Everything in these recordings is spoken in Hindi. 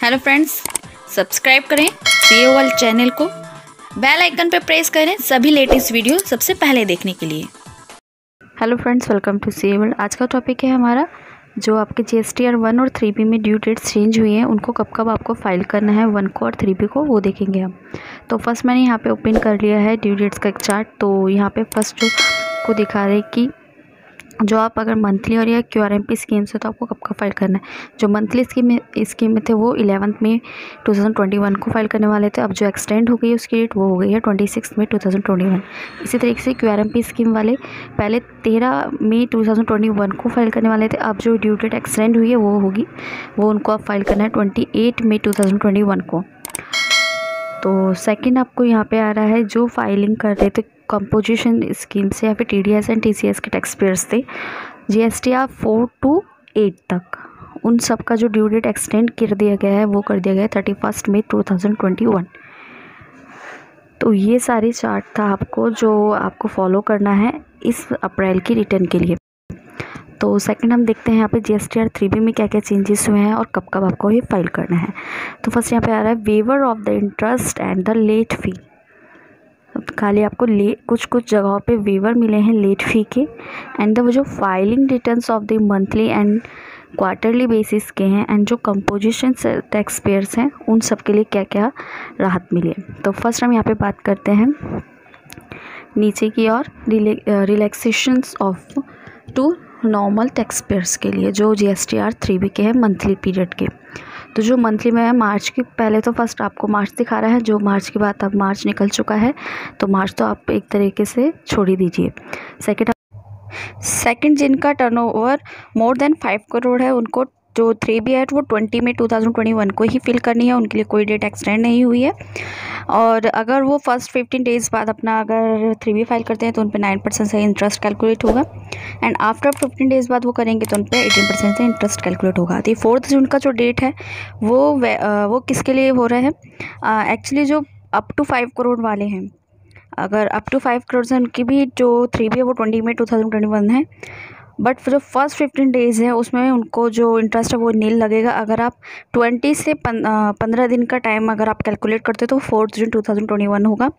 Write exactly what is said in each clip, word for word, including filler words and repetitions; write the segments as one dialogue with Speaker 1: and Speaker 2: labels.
Speaker 1: हेलो फ्रेंड्स, सब्सक्राइब करें सीए वर्ल्ड चैनल को, बेल आइकन पर प्रेस करें सभी लेटेस्ट वीडियो सबसे पहले देखने के लिए।
Speaker 2: Hello friends, welcome to CA World. आज का टॉपिक है हमारा जो आपके जीएसटीआर वन और थ्री बी में ड्यू डेट्स चेंज हुई हैं, उनको कब कब आपको फाइल करना है, वन को और थ्री बी को, वो देखेंगे हम। तो फर्स्ट मैंने यहाँ पे ओपन कर लिया है ड्यू डेट्स का एक चार्ट। तो यहाँ पे फर्स्ट जो को दिखा रहे कि जो आप अगर मंथली और या Q R M P scheme से तो आपको कब का फाइल करना है। जो मंथली स्कीम में स्कीम में थे वो इलेवंथ में टू थाउजेंड ट्वेंटी वन को फाइल करने वाले थे। अब जो एक्सटेंड हो गई उसकी डेट वो हो गई है ट्वेंटी सिक्स में टू थाउजेंड ट्वेंटी वन। इसी तरीके से Q R M P scheme वाले पहले तेरह मई टू थाउजेंड ट्वेंटी वन को फाइल करने वाले थे। अब जो ड्यू डेट एक्सटेंड हुई है वो होगी, वो उनको अब फाइल करना है ट्वेंटी एट मई टू थाउजेंड ट्वेंटी वन को। तो सेकंड आपको यहाँ पे आ रहा है जो फाइलिंग कर रहे थे कंपोजिशन स्कीम से या फिर T D S and T C S के टैक्स पेयर्स थे G S T R four to eight तक, उन सब का जो ड्यू डेट एक्सटेंड कर दिया गया है वो कर दिया गया है थर्टी फर्स्ट मई टू थाउजेंड ट्वेंटी वन। तो ये सारी चार्ट था आपको जो आपको फॉलो करना है इस अप्रैल की रिटर्न के लिए। तो सेकंड हम देखते हैं यहाँ पे G S T R three B में क्या क्या चेंजेस हुए हैं और कब कब आपको ये फाइल करना है। तो फर्स्ट यहाँ पे आ रहा है waiver of the interest and the late fee. खाली आपको ले कुछ कुछ जगहों पे वेवर मिले हैं लेट फी के, एंड वो जो filing returns of the monthly and quarterly basis के हैं, एंड जो कंपोजिशन टैक्स पेयर्स हैं उन सब के लिए क्या क्या राहत मिली है। तो फर्स्ट हम यहाँ पे बात करते हैं नीचे की और relaxations of to normal tax payers के लिए जो G S T R three B के हैं मंथली पीरियड के। तो जो मंथली में है मार्च की, पहले तो फर्स्ट आपको मार्च दिखा रहा है, जो मार्च की बात अब मार्च निकल चुका है तो मार्च तो आप एक तरीके से छोड़ ही दीजिए। सेकंड सेकंड जिनका turnover more than five crore है उनको जो थ्री बी है वो ट्वेंटी में टू थाउजेंड ट्वेंटी वन को ही फिल करनी है, उनके लिए कोई डेट एक्सटेंड नहीं हुई है। और अगर वो फर्स्ट फिफ्टीन डेज़ बाद अपना अगर थ्री बी फाइल करते हैं तो उन पे नाइन परसेंट से इंटरेस्ट कैलकुलेट होगा, एंड आफ्टर फिफ्टीन डेज़ बाद वो करेंगे तो उन पे एटीन परसेंट से इंटरेस्ट कैलकुलेट होगा। तो फोर्थ जून का जो डेट है वो वो किसके लिए हो रहा है, एक्चुअली जो अप टू फाइव करोड़ वाले हैं, अगर अप टू फाइव करोड़ से उनकी भी जो थ्री बी है वो ट्वेंटी में टू थाउजेंड ट्वेंटी वन है, बट जो फर्स्ट फिफ्टीन डेज़ है उसमें उनको जो इंटरेस्ट है वो नील लगेगा। अगर आप ट्वेंटी से पंद्रह दिन का टाइम अगर आप कैलकुलेट करते तो fourth June two thousand twenty one होगा।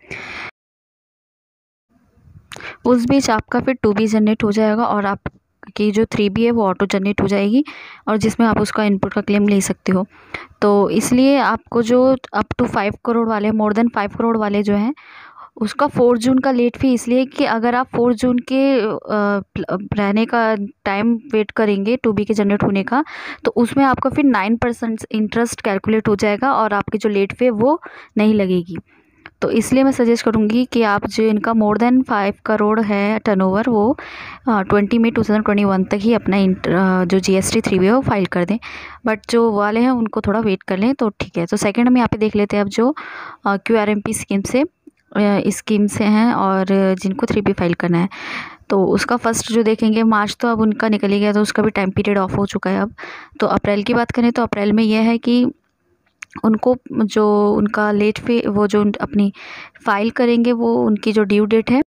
Speaker 2: उस बीच आपका फिर टू बी जनरेट हो जाएगा और आपकी जो थ्री बी है वो ऑटो जनरेट हो जाएगी, और जिसमें आप उसका इनपुट का क्लेम ले सकते हो। तो इसलिए आपको जो अप टू फाइव करोड़ वाले, मोर देन फाइव करोड़ वाले जो हैं उसका फोर जून का लेट फी इसलिए कि अगर आप फोर जून के रहने का टाइम वेट करेंगे टू बी के जनरेट होने का, तो उसमें आपका फिर नाइन परसेंट इंटरेस्ट कैलकुलेट हो जाएगा और आपकी जो लेट फी है वो नहीं लगेगी। तो इसलिए मैं सजेस्ट करूँगी कि आप जो इनका मोर देन फाइव करोड़ है टर्नओवर वो ट्वेंटी में टू थाउजेंड ट्वेंटी वन तक ही अपना जो G S T three B है वो फाइल कर दें, बट जो वाले हैं उनको थोड़ा वेट कर लें तो ठीक है। तो सेकंड हम यहाँ पे देख लेते हैं अब जो Q R M P scheme से स्कीम से हैं और जिनको थ्री बी फाइल करना है। तो उसका फर्स्ट जो देखेंगे, मार्च तो अब उनका निकल ही गया तो उसका भी टाइम पीरियड ऑफ हो चुका है। अब तो अप्रैल की बात करें तो अप्रैल में यह है कि उनको जो उनका लेट फी वो जो अपनी फाइल करेंगे वो उनकी जो ड्यू डेट है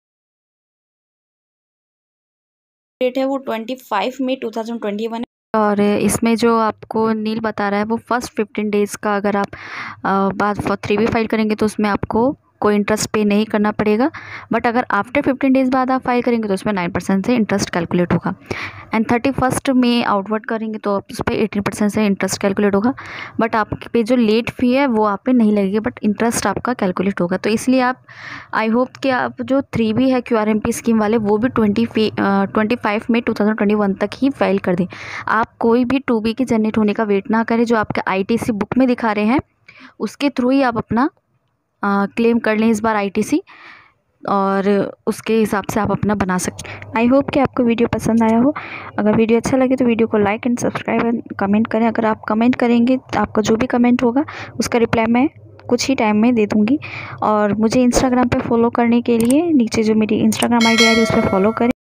Speaker 2: डेट है वो twenty five May two thousand twenty one है। और इसमें जो आपको नील बता रहा है वो फर्स्ट फिफ्टीन डेज़ का अगर आप बाद थ्री बी फाइल करेंगे तो उसमें आपको कोई इंटरेस्ट पे नहीं करना पड़ेगा, बट अगर आफ्टर फिफ्टीन डेज़ बाद आप फाइल करेंगे तो उसमें नाइन परसेंट से इंटरेस्ट कैलकुलेट होगा, एंड थर्टी फर्स्ट में आउटवर्ड करेंगे तो उस पर एटीन परसेंट से इंटरेस्ट कैलकुलेट होगा, बट आपके पे जो लेट फी है वो आप पे नहीं लगेगी, बट इंटरेस्ट आपका कैलकुलेट होगा। तो इसलिए आप आई होप कि आप जो थ्री बी है Q R M P scheme वाले वो भी ट्वेंटी फी ट्वेंटी फाइव में टू थाउजेंड ट्वेंटी वन तक ही फाइल कर दें। आप कोई भी टू बी के जनरेट होने का वेट ना करें, जो आपके आई टी सी बुक में दिखा रहे हैं उसके थ्रू ही आप अपना क्लेम कर लें इस बार आई टी सी, और उसके हिसाब से आप अपना बना सकते हैं। आई होप कि आपको वीडियो पसंद आया हो। अगर वीडियो अच्छा लगे तो वीडियो को like and subscribe and comment करें। अगर आप कमेंट करेंगे तो आपका जो भी कमेंट होगा उसका रिप्लाई मैं कुछ ही टाइम में दे दूँगी। और मुझे इंस्टाग्राम पे फॉलो करने के लिए नीचे जो मेरी इंस्टाग्राम आई डी है उस पर फॉलो करें।